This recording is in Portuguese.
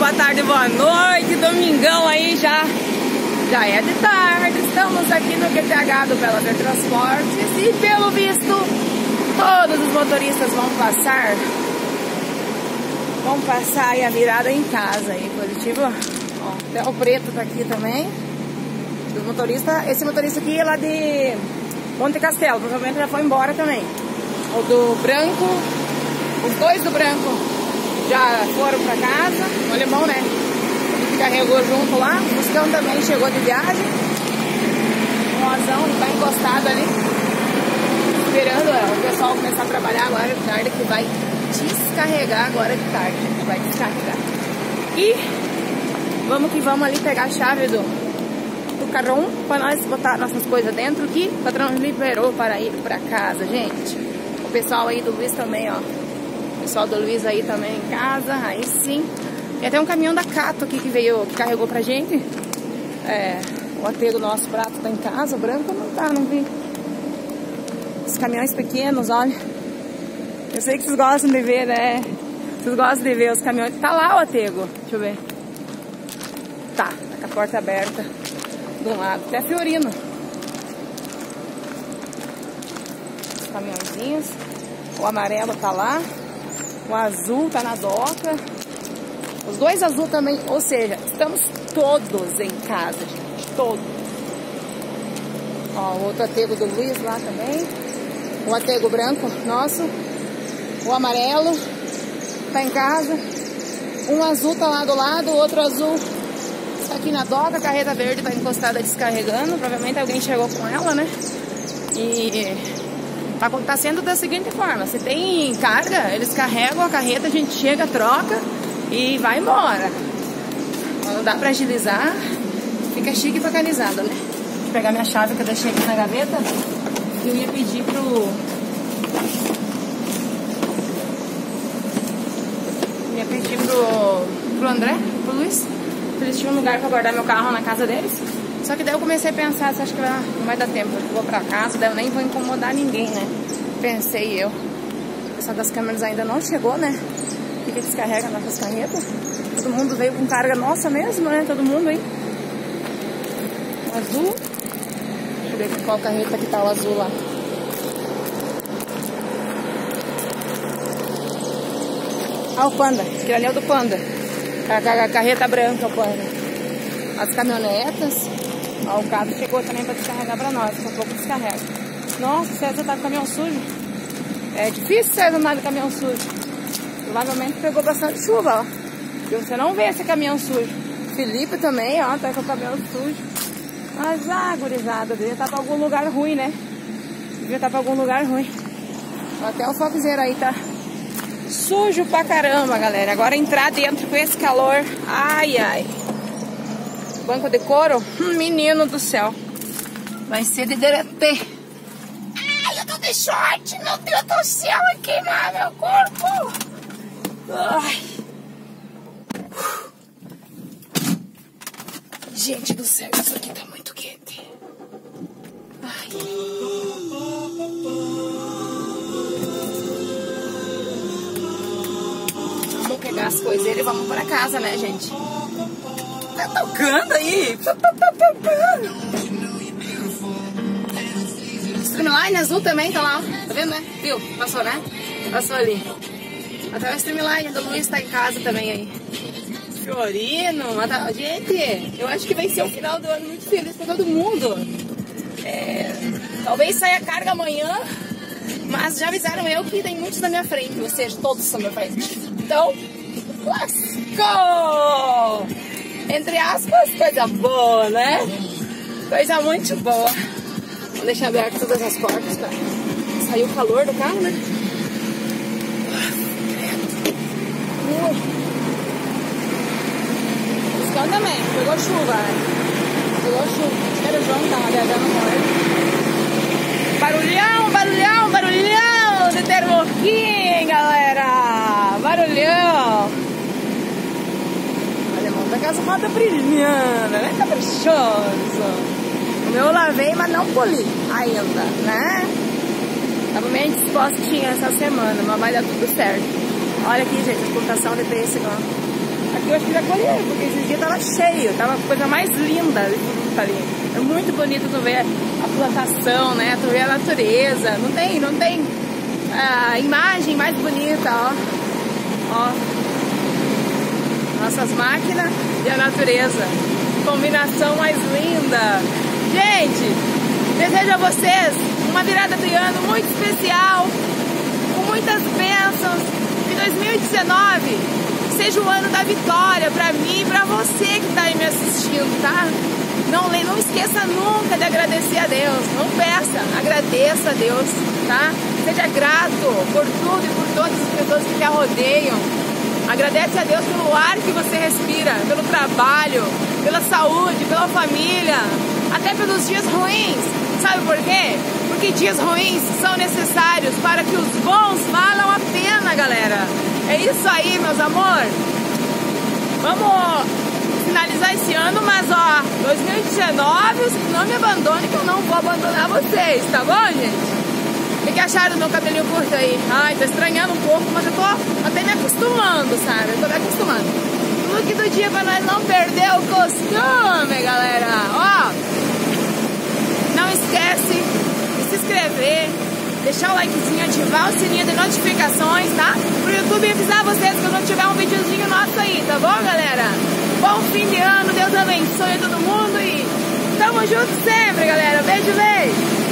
boa tarde, boa noite. Domingão aí já é de tarde. Estamos aqui no QTH do Bela Verde Transportes e pelo visto todos os motoristas vão passar aí a virada em casa aí, positivo. Ó, até o preto tá aqui também. Dos motoristas, esse motorista aqui é lá de Monte Castelo, provavelmente já foi embora também. O do branco, os dois do branco já foram pra casa. O alemão, né, que carregou junto lá. O Buscão também chegou de viagem. O Mozão tá encostado ali, esperando o pessoal começar a trabalhar agora de tarde, que vai descarregar agora de tarde. Vai descarregar. E vamos que vamos ali pegar a chave do carrão para nós botar nossas coisas dentro, que o patrão liberou para ir para casa, gente. O pessoal aí do Luiz também, ó. O pessoal do Luiz aí também em casa, aí sim. E até um caminhão da Cato aqui que veio, que carregou pra gente. O atego nosso prato tá em casa, o branco não tá, não vi. Os caminhões pequenos, olha. Eu sei que vocês gostam de ver, né? Vocês gostam de ver os caminhões. Tá lá o atego, deixa eu ver. Tá com a porta aberta de um lado, até Fiorino. Os caminhãozinhos. O amarelo tá lá. O azul tá na doca. Os dois azul também, ou seja, estamos todos em casa, gente. Todos. Ó, o outro atego do Luiz lá também. O atego branco nosso. O amarelo tá em casa. Um azul tá lá do lado, o outro azul tá aqui na doca. A carreta verde tá encostada descarregando. Provavelmente alguém chegou com ela, né? E tá sendo da seguinte forma: se tem carga, eles carregam a carreta, a gente chega, troca e vai embora. Quando dá pra agilizar, fica chique e bacanizado, né? Vou pegar minha chave que eu deixei aqui na gaveta. Eu ia pedir pro André, pro Luiz, pra eles tinham um lugar pra guardar meu carro na casa deles. Só que daí eu comecei a pensar, acho que não vai dar tempo, eu vou pra casa, daí eu nem vou incomodar ninguém, né? Pensei eu. O pessoal das câmeras ainda não chegou, né? Que descarrega nossas carretas. Todo mundo veio com carga nossa mesmo, né? Todo mundo aí. O azul. Deixa eu ver qual carreta que tá o azul lá. Ah, o Panda. Aquele ali é o do Panda. A carreta branca, o Panda. As caminhonetas. Ó, o carro chegou também para descarregar para nós. Daqui a pouco descarrega. Nossa, o César tá com caminhão sujo. É difícil César andar de caminhão sujo. Provavelmente pegou bastante chuva, ó. E você não vê esse caminhão sujo. Felipe também, ó, tá com o caminhão sujo. Mas gurizada, devia estar para algum lugar ruim, né? Devia estar para algum lugar ruim. Até o Foxeiro aí tá sujo pra caramba, galera. Agora entrar dentro com esse calor. Ai, ai. Banco de couro? Menino do céu. Vai ser de derreter. Ai, eu tô de short. Meu Deus do céu, vai queimar meu corpo. Ai. Gente do céu, isso aqui tá muito quente. Ai. Vamos pegar as coisas e vamos pra casa, né, gente? Tá tocando aí? Tá Streamline azul também tá lá, tá vendo, né? Viu? Passou, né? Passou ali. Até o Streamline do Luiz tá em casa também aí. Fiorino, gente, eu acho que vai ser um final do ano muito feliz pra todo mundo. Talvez saia carga amanhã, mas já avisaram eu que tem muitos na minha frente, ou seja, todos são na minha frente. Então, lascou! Entre aspas, coisa boa, né? Coisa muito boa. Vou deixar aberto todas as portas pra sair o calor do carro, né? Buscão também, pegou chuva, né? Pegou chuva. Era o João, tava viajando com ele. Barulhão, barulhão, barulhão de termoquim, galera! Barulhão! O alemão da casa mata brilhando, né? Caprichoso. O meu eu lavei, mas não poli ainda, né? Tava meio dispostinha essa semana, mas vai dar tudo certo. Olha aqui, gente, a exportação de pêssego, ó. Aqui eu acho que já colheram, porque esses dias tava cheio, tava a coisa mais linda ali. É muito bonito tu ver a plantação, né? Tu ver a natureza. Não tem a imagem mais bonita, ó. Ó. Nossas máquinas e a natureza. Combinação mais linda. Gente, desejo a vocês uma virada de ano muito especial, com muitas bênçãos. E 2019 seja o ano da vitória pra mim e pra você que tá aí me assistindo, tá? Não esqueça nunca de agradecer a Deus. Não peça, agradeça a Deus, tá? Seja grato por tudo e por todas as pessoas que te rodeiam. Agradece a Deus pelo ar que você respira, pelo trabalho, pela saúde, pela família, até pelos dias ruins. Sabe por quê? Porque dias ruins são necessários para que os bons valam a pena, galera. É isso aí, meus amores. Vamos finalizar esse ano, mas ó, 2019, não me abandone que eu não vou abandonar vocês, tá bom, gente? O que acharam do meu cabelinho curto aí? Ai, tô estranhando um pouco, mas eu tô até me acostumando, sabe? Eu tô me acostumando. O look do dia pra nós não perder o costume, galera. Ó, não esquece de se inscrever, deixar o likezinho, ativar o sininho de notificações, tá? Pro YouTube avisar vocês quando tiver um videozinho nosso aí, tá bom, galera? Bom fim de ano, Deus abençoe todo mundo e tamo junto sempre, galera. Beijo, beijo!